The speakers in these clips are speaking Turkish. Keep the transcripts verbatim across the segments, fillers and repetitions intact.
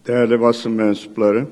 Değerli basın mensupları,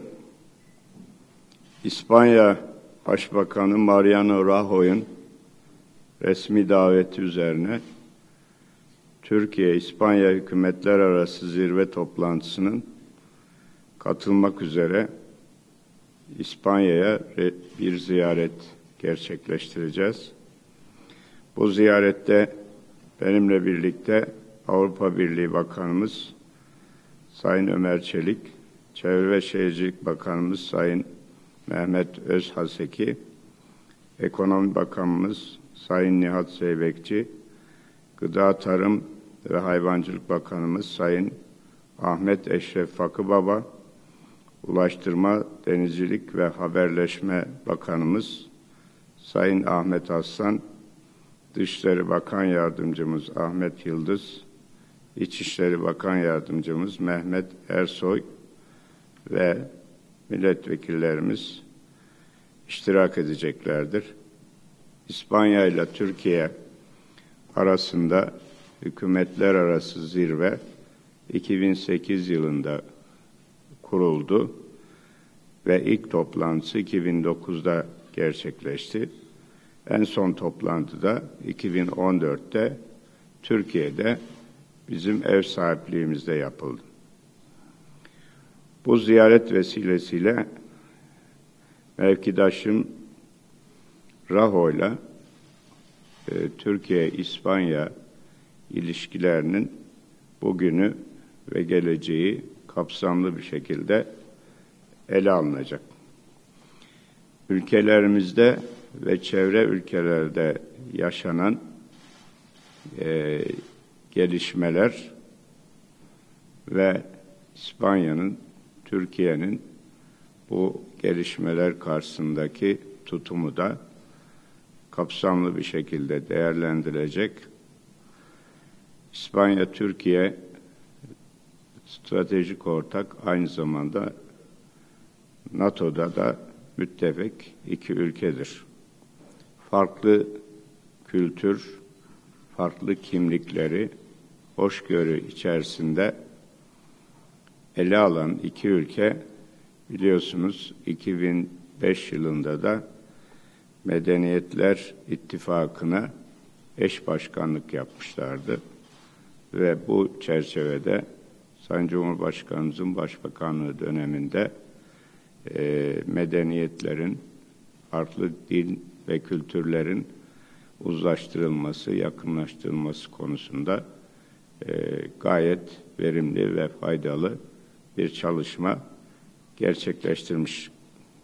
İspanya Başbakanı Mariano Rajoy'un resmi daveti üzerine Türkiye-İspanya hükümetler arası zirve toplantısının katılmak üzere İspanya'ya bir ziyaret gerçekleştireceğiz. Bu ziyarette benimle birlikte Avrupa Birliği Bakanımız Sayın Ömer Çelik, Çevre ve Şehircilik Bakanımız Sayın Mehmet Özhaseki, Ekonomi Bakanımız Sayın Nihat Zeybekçi, Gıda, Tarım ve Hayvancılık Bakanımız Sayın Ahmet Eşref Fakıbaba, Ulaştırma, Denizcilik ve Haberleşme Bakanımız Sayın Ahmet Aslan, Dışişleri Bakan Yardımcımız Ahmet Yıldız, İçişleri Bakan Yardımcımız Mehmet Ersoy ve milletvekillerimiz iştirak edeceklerdir. İspanya ile Türkiye arasında hükümetler arası zirve iki bin sekiz yılında kuruldu ve ilk toplantısı iki bin dokuzda gerçekleşti. En son toplantıda iki bin on dörtte Türkiye'de bizim ev sahipliğimizde yapıldı. Bu ziyaret vesilesiyle mevkidaşım Rajoy'la e, Türkiye-İspanya ilişkilerinin bugünü ve geleceği kapsamlı bir şekilde ele alınacak. Ülkelerimizde ve çevre ülkelerde yaşanan e, gelişmeler ve İspanya'nın, Türkiye'nin bu gelişmeler karşısındaki tutumu da kapsamlı bir şekilde değerlendirilecek. İspanya, Türkiye stratejik ortak, aynı zamanda NATO'da da müttefik iki ülkedir. Farklı kültür, farklı kimlikleri hoşgörü içerisinde ele alan iki ülke, biliyorsunuz iki bin beş yılında da Medeniyetler İttifakı'na eş başkanlık yapmışlardı. Ve bu çerçevede Sayın Cumhurbaşkanımızın Başbakanlığı döneminde e, medeniyetlerin, farklı dil ve kültürlerin uzlaştırılması, yakınlaştırılması konusunda e, gayet verimli ve faydalı bir çalışma gerçekleştirmiş.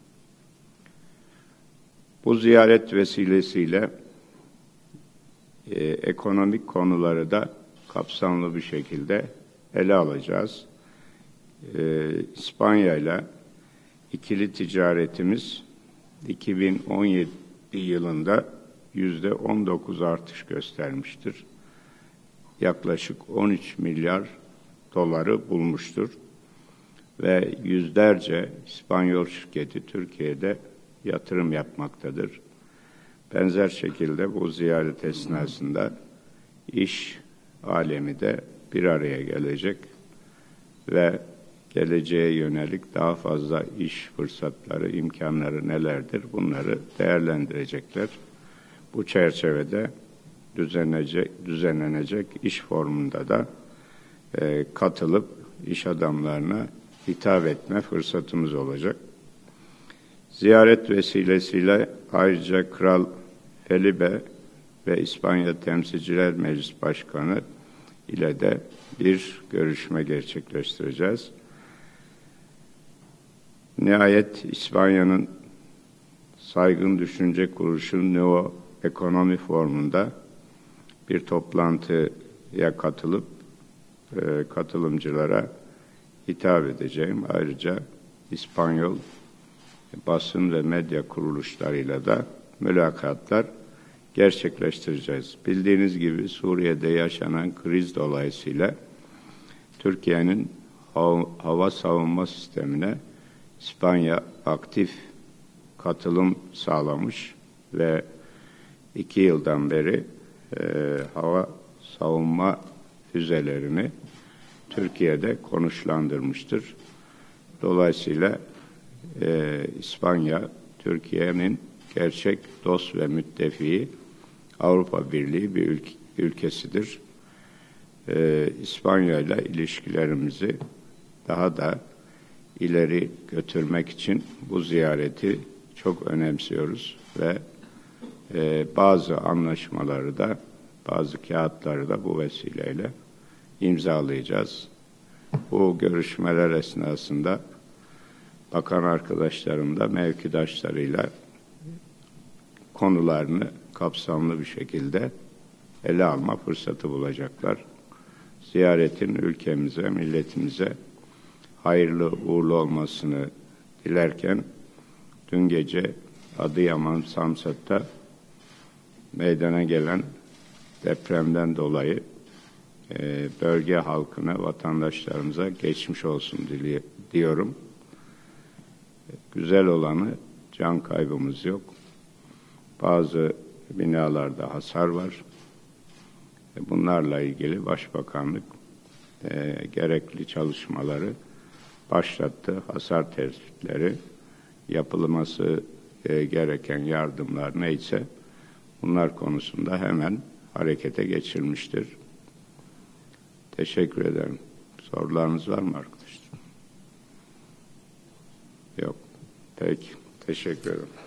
Bu ziyaret vesilesiyle e, ekonomik konuları da kapsamlı bir şekilde ele alacağız. E, İspanya ile ikili ticaretimiz iki bin on yedi yılında yüzde on dokuz artış göstermiştir. Yaklaşık on üç milyar doları bulmuştur. Ve yüzlerce İspanyol şirketi Türkiye'de yatırım yapmaktadır. Benzer şekilde bu ziyaret esnasında iş alemi de bir araya gelecek ve geleceğe yönelik daha fazla iş fırsatları, imkanları nelerdir bunları değerlendirecekler. Bu çerçevede düzenlenecek, düzenlenecek iş formunda da e, katılıp iş adamlarına hitap etme fırsatımız olacak. Ziyaret vesilesiyle ayrıca Kral Felipe ve İspanya Temsilciler Meclis Başkanı ile de bir görüşme gerçekleştireceğiz. Nihayet İspanya'nın saygın düşünce kuruluşu Neo Ekonomi Forumu'nda bir toplantıya katılıp e, katılımcılara hitap edeceğim. Ayrıca İspanyol basın ve medya kuruluşlarıyla da mülakatlar gerçekleştireceğiz. Bildiğiniz gibi Suriye'de yaşanan kriz dolayısıyla Türkiye'nin hava savunma sistemine İspanya aktif katılım sağlamış ve iki yıldan beri e, hava savunma füzelerini Türkiye'de konuşlandırmıştır. Dolayısıyla e, İspanya, Türkiye'nin gerçek dost ve müttefiği, Avrupa Birliği bir ülke, ülkesidir. E, İspanya ile ilişkilerimizi daha da ileri götürmek için bu ziyareti çok önemsiyoruz ve e, bazı anlaşmaları da, bazı kağıtları da bu vesileyle imzalayacağız. Bu görüşmeler esnasında bakan arkadaşlarım da mevkidaşlarıyla konularını kapsamlı bir şekilde ele alma fırsatı bulacaklar. Ziyaretin ülkemize, milletimize hayırlı uğurlu olmasını dilerken dün gece Adıyaman, Samsat'ta meydana gelen depremden dolayı e, bölge halkına, vatandaşlarımıza geçmiş olsun dili, diyorum. Güzel olanı can kaybımız yok. Bazı binalarda hasar var. Bunlarla ilgili Başbakanlık e, gerekli çalışmaları başlattı. Hasar tespitleri, yapılması e, gereken yardımlar neyse bunlar konusunda hemen harekete geçilmiştir. Teşekkür ederim. Sorularınız var mı arkadaşlar? Yok. Peki. Teşekkür ederim.